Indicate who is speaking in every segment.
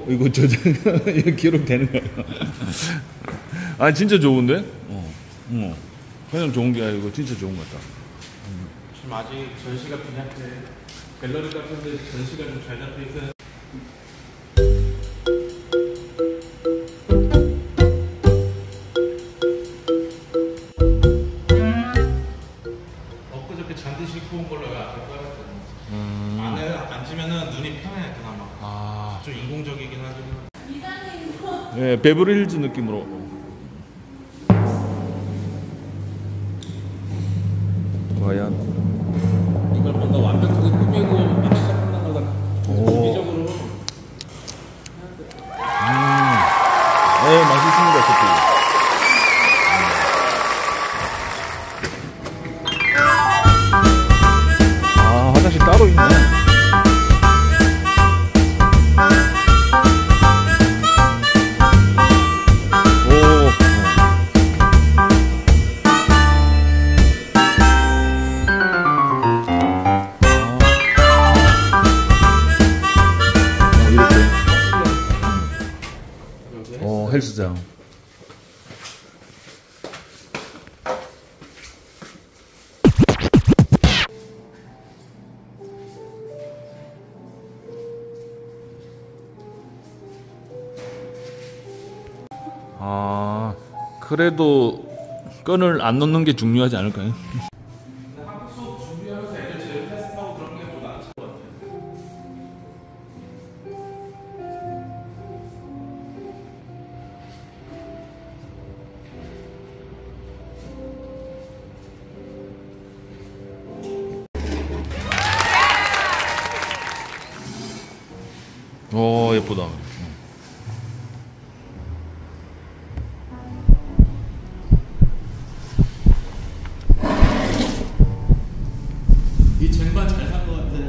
Speaker 1: 이거 저장 이거 기록되는 거야. 아 진짜 좋은데? 그냥 좋은 게 아니고 진짜 좋은 것 같다.
Speaker 2: 지금 아직 전시가 빈약해. 갤러리 같은데 전시가 좀 잘 잡혀 있어요. 엊그저께 잔디 싣고 온 걸로 왜 앞에 깔았거든. 안에 앉으면은 눈이 편해 그나마.
Speaker 1: 아,
Speaker 2: 좀 인공적이긴 하지만.
Speaker 1: 예, 베버리 hills 느낌으로. 과연
Speaker 2: 이걸 뭔가 완벽하게 꾸미고 막 시작한다는 거다. 기적으로.
Speaker 1: 네, 맛있습니다, 커피. 아, 화장실 따로 있네. 헬스장. 아, 그래도 끈을 안 놓는 게 중요하지 않을까요?
Speaker 2: 학교 수업 준비하면서 애들 제일 테스트하고 그런 게 더 낫을 것 같아.
Speaker 1: 오, 예쁘다.
Speaker 2: 이 쟁반 잘 산 것 같아.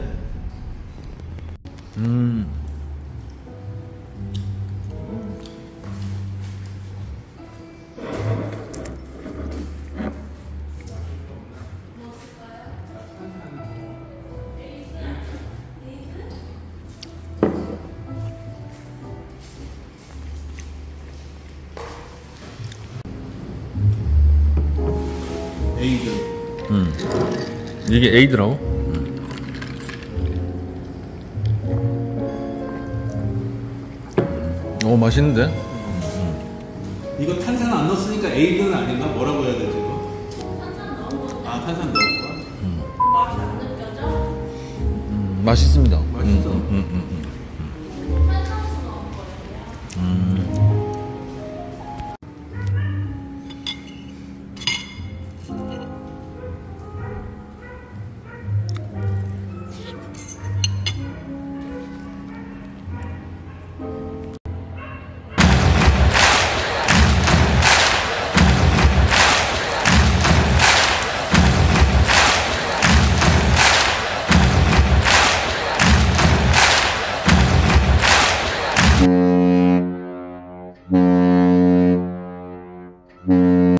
Speaker 2: 에이드.
Speaker 1: 이게 에이드라고? 오, 맛있는데?
Speaker 2: 이거 탄산 안 넣었으니까 에이드는 아닌가? 뭐라고 해야 되지 이거? 탄산 넣은 거. 아, 탄산 넣은 거?
Speaker 3: 맛이 안 느껴져?
Speaker 1: 맛있습니다.
Speaker 2: 맛있어.